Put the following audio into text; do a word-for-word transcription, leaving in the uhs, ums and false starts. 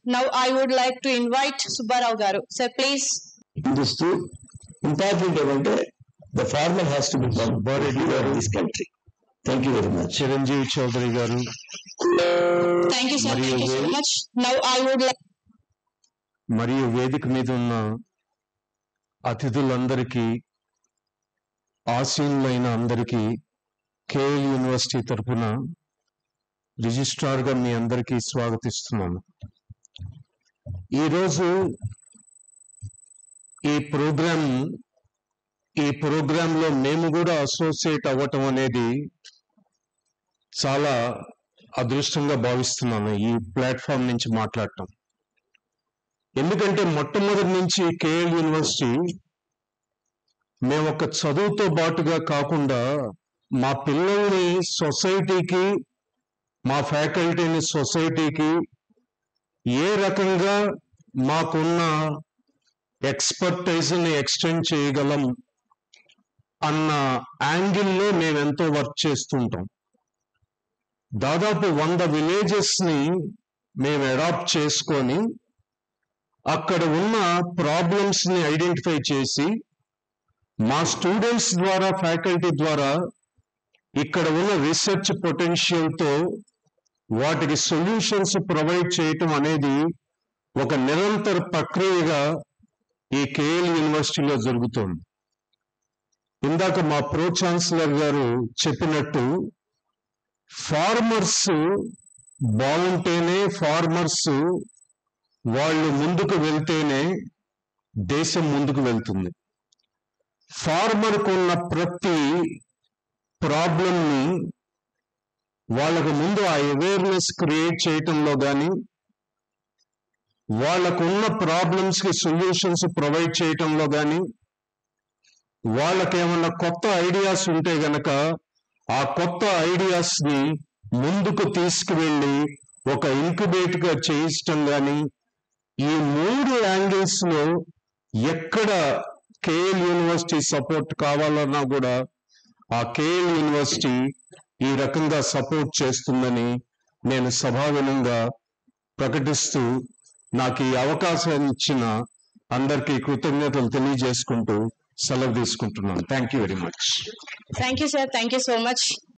Now I would like to invite Subba Rao garu. Sir, please. This too important event. The farmer has to be buried in this country. Thank you very much. Chiranjeevi Chaudhary garu. Thank you, sir. Thank you so much. Now I would like. మరియు వేదిక మీద ఉన్న అతిథులందరికీ, ఆసీనులైన అందరికీ KL university తరఫున రిజిస్ట్రార్గా మీ అందరికీ స్వాగతిస్తున్నాను. ఈరోజు ఈ programme ఈ ప్రోగ్రాంలో మేము కూడా అసోసియేట్ అవ్వటం అనేది చాలా అదృష్టంగా భావిస్తున్నాను. ఈ ప్లాట్ఫామ్ నుంచి మాట్లాడటం, ఎందుకంటే మొట్టమొదటి నుంచి కేఎల్ యూనివర్సిటీ మేము ఒక చదువుతో పాటుగా కాకుండా మా పిల్లల్ని సొసైటీకి, మా ఫ్యాకల్టీని సొసైటీకి ఏ రకంగా మాకున్న ఎక్స్పర్టైజ్ని ఎక్స్టెండ్ చేయగలం అన్న యాంగిల్లో మేము ఎంతో వర్క్ చేస్తుంటాం. దాదాపు వంద విలేజెస్ని మేము అడాప్ట్ చేసుకొని అక్కడ ఉన్న ప్రాబ్లమ్స్ని ఐడెంటిఫై చేసి మా స్టూడెంట్స్ ద్వారా, ఫ్యాకల్టీ ద్వారా ఇక్కడ ఉన్న రీసెర్చ్ పొటెన్షియల్తో వాటికి సొల్యూషన్స్ ప్రొవైడ్ చేయటం అనేది ఒక నిరంతర ప్రక్రియగా ఈ కేఎల్ యూనివర్సిటీలో జరుగుతోంది. ఇందాక మా ప్రో ఛాన్సలర్ గారు చెప్పినట్టు ఫార్మర్స్ బాగుంటేనే, ఫార్మర్స్ వాళ్ళు ముందుకు వెళ్తేనే దేశం ముందుకు వెళ్తుంది. ఫార్మర్కు ఉన్న ప్రతి ప్రాబ్లంని వాళ్ళకు ముందు ఆ అవేర్నెస్ క్రియేట్ చేయటంలో కానీ, వాళ్ళకున్న ప్రాబ్లమ్స్కి సొల్యూషన్స్ ప్రొవైడ్ చేయటంలో కానీ, వాళ్ళకేమన్నా కొత్త ఐడియాస్ ఉంటే గనక ఆ కొత్త ఐడియాస్ని ముందుకు తీసుకువెళ్ళి ఒక ఇంక్యుబేట్గా చేయించటం కానీ, ఈ మూడు యాంగిల్స్లో ఎక్కడ కేఎల్ యూనివర్సిటీ సపోర్ట్ కావాలన్నా కూడా ఆ కేఎల్ యూనివర్సిటీ ఈ రకంగా సపోర్ట్ చేస్తుందని నేను సభావినంగా ప్రకటిస్తూ నాకు ఈ అవకాశం ఇచ్చిన అందరికీ కృతజ్ఞతలు తెలియజేసుకుంటూ సెలవు తీసుకుంటున్నాను. Thank you very much. Thank you, sir. Thank you so much.